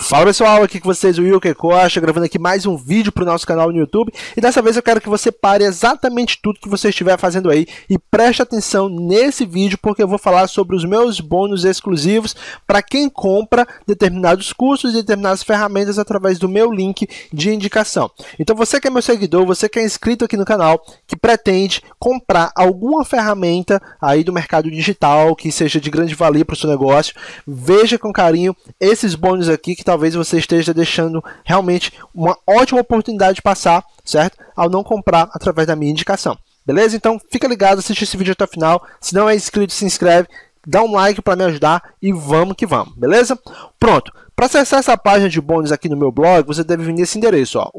Fala pessoal, aqui com vocês o Wilker Costa, gravando aqui mais um vídeo para o nosso canal no YouTube. E dessa vez eu quero que você pare exatamente tudo que você estiver fazendo aí e preste atenção nesse vídeo, porque eu vou falar sobre os meus bônus exclusivos para quem compra determinados cursos e determinadas ferramentas através do meu link de indicação. Então você que é meu seguidor, você que é inscrito aqui no canal, que pretende comprar alguma ferramenta aí do mercado digital que seja de grande valia para o seu negócio, veja com carinho esses bônus aqui que talvez você esteja deixando realmente uma ótima oportunidade de passar, certo? Ao não comprar através da minha indicação. Beleza? Então fica ligado, assiste esse vídeo até o final. Se não é inscrito, se inscreve, dá um like para me ajudar e vamos que vamos, beleza? Pronto. Para acessar essa página de bônus aqui no meu blog, você deve vir nesse endereço, ó,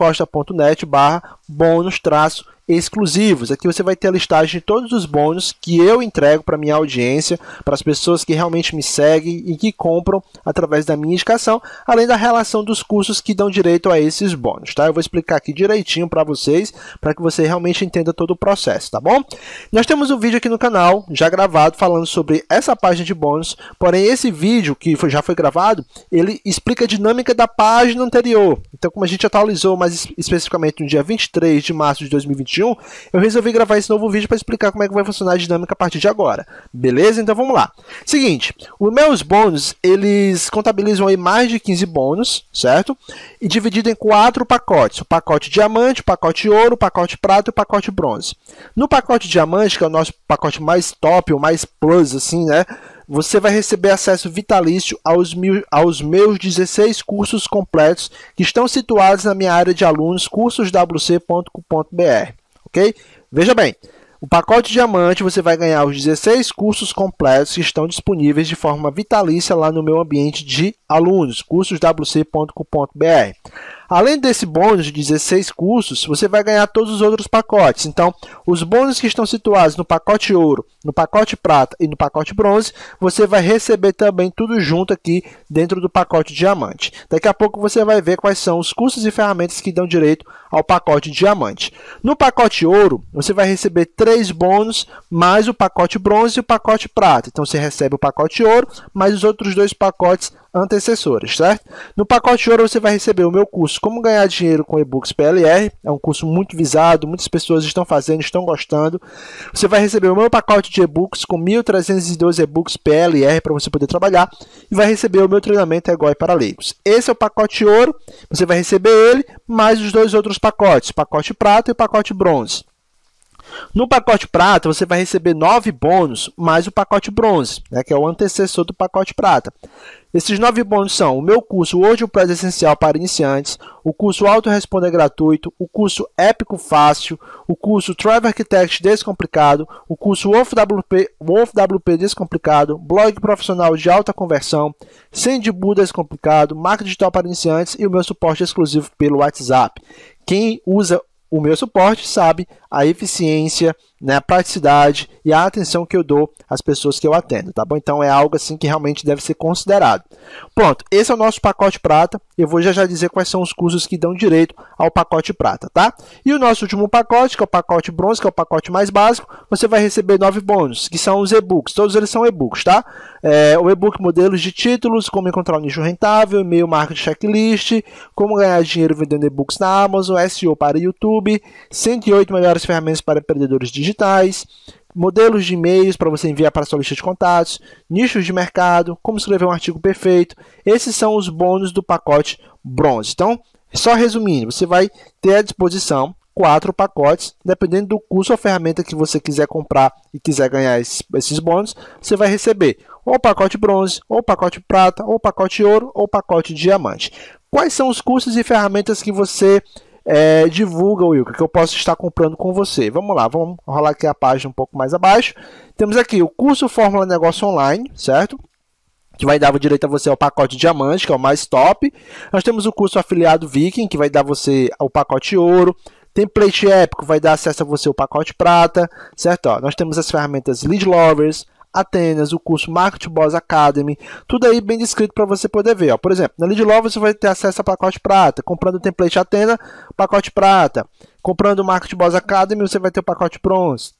wilkercosta.net/bônus-exclusivos. Aqui você vai ter a listagem de todos os bônus que eu entrego para minha audiência, para as pessoas que realmente me seguem e que compram através da minha indicação, além da relação dos cursos que dão direito a esses bônus, tá? Eu vou explicar aqui direitinho para vocês, para que você realmente entenda todo o processo, tá bom? Nós temos um vídeo aqui no canal, já gravado, falando sobre essa página de bônus, porém esse vídeo, que já foi gravado, ele explica a dinâmica da página anterior. Então, como a gente atualizou mais especificamente no dia 23 de março de 2021, eu resolvi gravar esse novo vídeo para explicar como é que vai funcionar a dinâmica a partir de agora. Beleza? Então vamos lá. Seguinte, os meus bônus, eles contabilizam aí mais de 15 bônus, certo? E dividido em 4 pacotes. O pacote diamante, o pacote ouro, o pacote prata e o pacote bronze. No pacote diamante, que é o nosso pacote mais top, o mais plus, assim, né? Você vai receber acesso vitalício aos meus 16 cursos completos que estão situados na minha área de alunos, cursoswc.com.br, ok? Veja bem, o pacote diamante você vai ganhar os 16 cursos completos que estão disponíveis de forma vitalícia lá no meu ambiente de alunos, cursoswc.com.br. Além desse bônus de 16 cursos, você vai ganhar todos os outros pacotes. Então, os bônus que estão situados no pacote ouro, no pacote prata e no pacote bronze, você vai receber também tudo junto aqui dentro do pacote diamante. Daqui a pouco você vai ver quais são os cursos e ferramentas que dão direito ao pacote diamante. No pacote ouro, você vai receber 3 bônus, mais o pacote bronze e o pacote prata. Então, você recebe o pacote ouro, mais os outros 2 pacotes antecessores, certo? No pacote ouro você vai receber o meu curso Como Ganhar Dinheiro com E-Books PLR, é um curso muito visado, muitas pessoas estão fazendo, estão gostando. Você vai receber o meu pacote de e-books com 1.312 e-books PLR para você poder trabalhar e vai receber o meu treinamento EGOI para leigos. Esse é o pacote ouro, você vai receber ele, mais os 2 outros pacotes, o pacote prata e o pacote bronze. No pacote prata, você vai receber 9 bônus, mais o pacote bronze, né, que é o antecessor do pacote prata. Esses 9 bônus são o meu curso WordPress Essencial para Iniciantes, o curso Autoresponder Gratuito, o curso Épico Fácil, o curso Travel Architect Descomplicado, o curso WolfWP Descomplicado, Blog Profissional de Alta Conversão, Sendbu Descomplicado, Marca Digital para Iniciantes e o meu suporte exclusivo pelo WhatsApp. Quem usa o meu suporte sabe a eficiência, né, a praticidade e a atenção que eu dou às pessoas que eu atendo, tá bom? Então é algo assim que realmente deve ser considerado. Pronto, esse é o nosso pacote prata. Eu vou já dizer quais são os cursos que dão direito ao pacote prata, tá? E o nosso último pacote, que é o pacote bronze, que é o pacote mais básico, você vai receber 9 bônus, que são os e-books. Todos eles são e-books, tá? O e-book Modelos de Títulos, Como Encontrar um Nicho Rentável, E-mail Marketing Checklist, Como Ganhar Dinheiro Vendendo e-books na Amazon, SEO para YouTube, 108 melhores ferramentas para empreendedores digitais, modelos de e-mails para você enviar para a sua lista de contatos, nichos de mercado, como escrever um artigo perfeito. Esses são os bônus do pacote bronze. Então, só resumindo, você vai ter à disposição 4 pacotes, dependendo do curso ou ferramenta que você quiser comprar e quiser ganhar esses bônus, você vai receber ou o pacote bronze, ou o pacote prata, ou o pacote ouro, ou o pacote diamante. Quais são os cursos e ferramentas que você divulga, Wilker, que eu posso estar comprando com você? Vamos lá, vamos rolar aqui a página um pouco mais abaixo. Temos aqui o curso Fórmula Negócio Online, certo? Que vai dar direito a você ao pacote diamante, que é o mais top. Nós temos o curso Afiliado Viking, que vai dar você ao pacote ouro. Template Épico vai dar acesso a você ao pacote prata, certo? Ó, nós temos as ferramentas Lead Lovers, Atenas, o curso Marketing Boss Academy, tudo aí bem descrito para você poder ver. Ó. Por exemplo, na Lead Lovers você vai ter acesso ao pacote prata, comprando o template Atena, pacote prata, comprando o Marketing Boss Academy você vai ter o pacote bronze.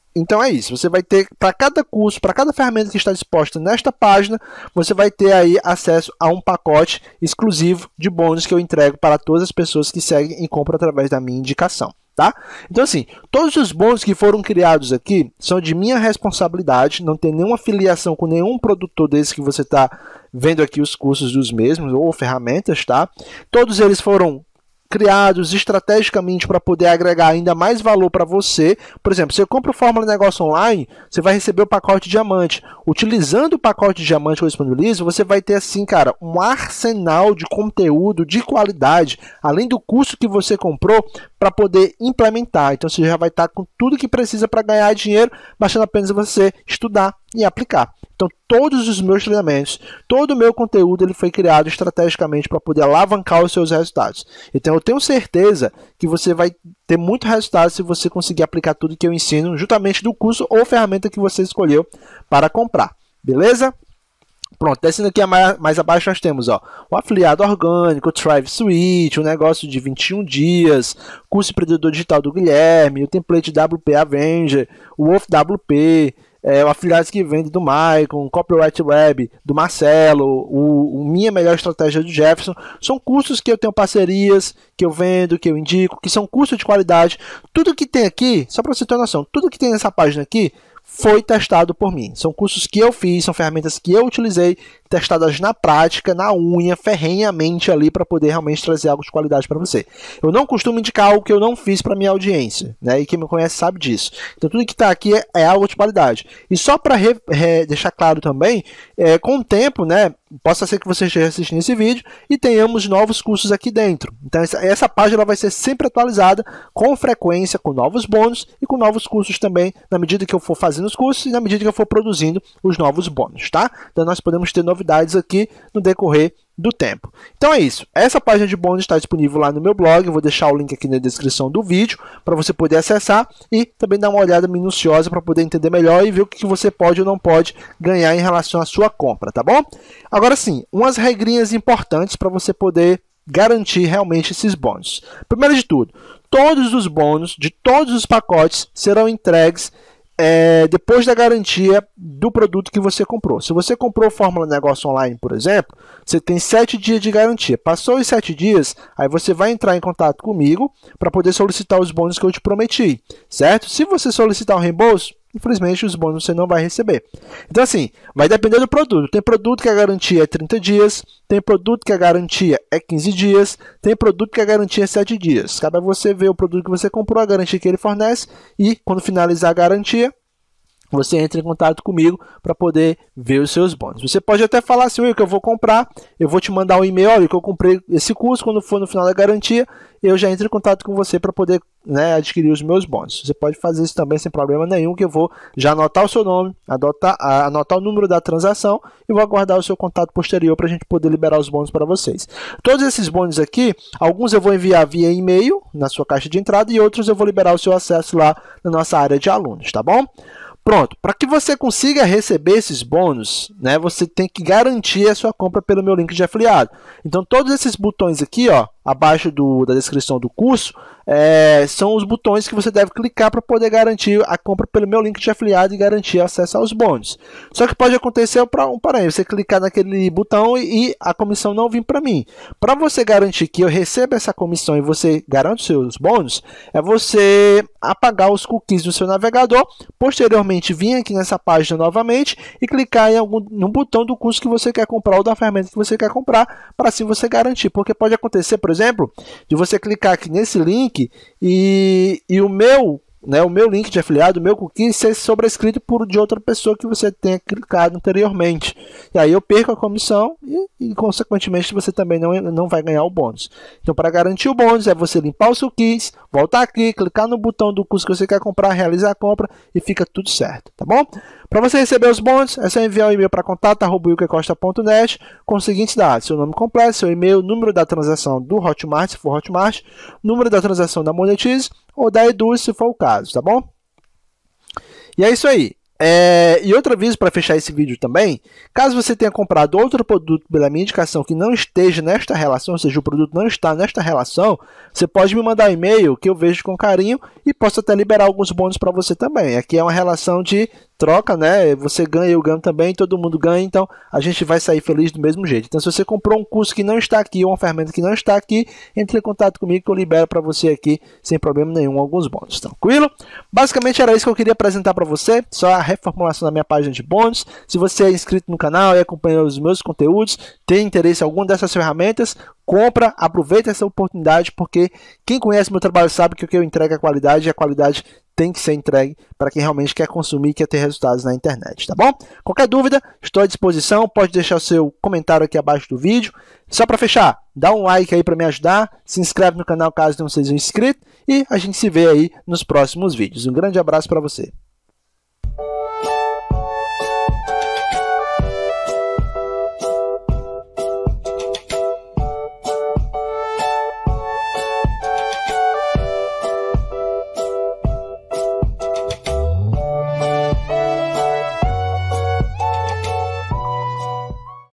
Então é isso, você vai ter para cada curso, para cada ferramenta que está disposta nesta página, você vai ter aí acesso a um pacote exclusivo de bônus que eu entrego para todas as pessoas que seguem e compram através da minha indicação. Tá? Então assim, todos os bônus que foram criados aqui são de minha responsabilidade, não tem nenhuma filiação com nenhum produtor desse que você está vendo aqui os cursos dos mesmos ou ferramentas, tá? Todos eles foram criados estrategicamente para poder agregar ainda mais valor para você. Por exemplo, você compra o Fórmula Negócio Online, você vai receber o pacote Diamante. Utilizando o pacote Diamante que eu disponibilizo, você vai ter assim, cara, um arsenal de conteúdo de qualidade, além do curso que você comprou, para poder implementar. Então você já vai estar com tudo que precisa para ganhar dinheiro, bastando apenas você estudar e aplicar. Então todos os meus treinamentos, todo o meu conteúdo, ele foi criado estrategicamente para poder alavancar os seus resultados. Então eu tenho certeza que você vai ter muito resultado se você conseguir aplicar tudo que eu ensino, juntamente do curso ou ferramenta que você escolheu para comprar. Beleza? Pronto, descendo aqui mais abaixo nós temos ó, o afiliado orgânico, o Thrive Suite, o negócio de 21 dias, curso empreendedor digital do Guilherme, o template WP Avenger, o Wolf WP, o afiliados que vende do Maicon, o Copyright Web do Marcelo, o Minha Melhor Estratégia do Jefferson. São cursos que eu tenho parcerias, que eu vendo, que eu indico, que são cursos de qualidade. Tudo que tem aqui, só para você ter uma noção, tudo que tem nessa página aqui foi testado por mim. São cursos que eu fiz, são ferramentas que eu utilizei, testadas na prática, na unha, ferrenhamente ali para poder realmente trazer algo de qualidade para você. Eu não costumo indicar algo que eu não fiz para minha audiência, né? E quem me conhece sabe disso. Então tudo que está aqui é algo de qualidade. E só para deixar claro também, com o tempo, né? Possa ser que você esteja assistindo esse vídeo e tenhamos novos cursos aqui dentro. Então essa página vai ser sempre atualizada com frequência, com novos bônus e com novos cursos também, na medida que eu for fazendo os cursos e na medida que eu for produzindo os novos bônus, tá? Então nós podemos ter novidades aqui no decorrer do tempo. Então é isso. Essa página de bônus está disponível lá no meu blog. Eu vou deixar o link aqui na descrição do vídeo para você poder acessar e também dar uma olhada minuciosa para poder entender melhor e ver o que você pode ou não pode ganhar em relação à sua compra, tá bom? Agora sim, umas regrinhas importantes para você poder garantir realmente esses bônus. Primeiro de tudo, todos os bônus de todos os pacotes serão entregues depois da garantia do produto que você comprou. Se você comprou Fórmula Negócio Online, por exemplo, você tem 7 dias de garantia. Passou os 7 dias, aí você vai entrar em contato comigo para poder solicitar os bônus que eu te prometi, certo? Se você solicitar o reembolso, infelizmente os bônus você não vai receber. Então assim, vai depender do produto. Tem produto que a garantia é 30 dias, tem produto que a garantia é 15 dias, tem produto que a garantia é 7 dias. Cabe a você ver o produto que você comprou, a garantia que ele fornece e quando finalizar a garantia, você entra em contato comigo para poder ver os seus bônus. Você pode até falar assim, o que eu vou comprar, eu vou te mandar um e-mail, olha, que eu comprei esse curso, quando for no final da garantia, eu já entro em contato com você para poder, né, adquirir os meus bônus. Você pode fazer isso também sem problema nenhum, que eu vou já anotar o seu nome, anotar o número da transação e vou aguardar o seu contato posterior para a gente poder liberar os bônus para vocês. Todos esses bônus aqui, alguns eu vou enviar via e-mail na sua caixa de entrada e outros eu vou liberar o seu acesso lá na nossa área de alunos, tá bom? Pronto, para que você consiga receber esses bônus, né, você tem que garantir a sua compra pelo meu link de afiliado. Então, todos esses botões aqui, ó, abaixo da descrição do curso, são os botões que você deve clicar para poder garantir a compra pelo meu link de afiliado e garantir acesso aos bônus. Só que pode acontecer você clicar naquele botão e a comissão não vir para mim. Para você garantir que eu receba essa comissão e você garante os seus bônus, é você apagar os cookies do seu navegador, posteriormente vir aqui nessa página novamente e clicar no botão do curso que você quer comprar ou da ferramenta que você quer comprar, para assim você garantir. Porque pode acontecer, por exemplo, de você clicar aqui nesse link e o meu link de afiliado, o meu cookie, ser sobrescrito de outra pessoa que você tenha clicado anteriormente. E aí eu perco a comissão e consequentemente, você também não vai ganhar o bônus. Então, para garantir o bônus, é você limpar os cookies, voltar aqui, clicar no botão do curso que você quer comprar, realizar a compra e fica tudo certo, tá bom? Para você receber os bônus, é só enviar um e-mail para contato@wilkercosta.net com os seguintes dados: seu nome completo, seu e-mail, número da transação do Hotmart, se for Hotmart, número da transação da Monetize ou da Edu, se for o caso, tá bom? E é isso aí. E outro aviso para fechar esse vídeo também, caso você tenha comprado outro produto pela minha indicação que não esteja nesta relação, ou seja, o produto não está nesta relação, você pode me mandar um e-mail que eu vejo com carinho e posso até liberar alguns bônus para você também. Aqui é uma relação de troca, né? Você ganha, eu ganho também, todo mundo ganha, então a gente vai sair feliz do mesmo jeito. Então, se você comprou um curso que não está aqui, ou uma ferramenta que não está aqui, entre em contato comigo que eu libero para você aqui, sem problema nenhum, alguns bônus. Tranquilo? Basicamente era isso que eu queria apresentar para você, só a reformulação da minha página de bônus. Se você é inscrito no canal e acompanha os meus conteúdos, tem interesse em alguma dessas ferramentas, compra, aproveita essa oportunidade, porque quem conhece meu trabalho sabe que o que eu entrego é qualidade, e a qualidade tem que ser entregue para quem realmente quer consumir e quer ter resultados na internet, tá bom? Qualquer dúvida, estou à disposição, pode deixar o seu comentário aqui abaixo do vídeo. Só para fechar, dá um like aí para me ajudar, se inscreve no canal caso não seja inscrito e a gente se vê aí nos próximos vídeos. Um grande abraço para você.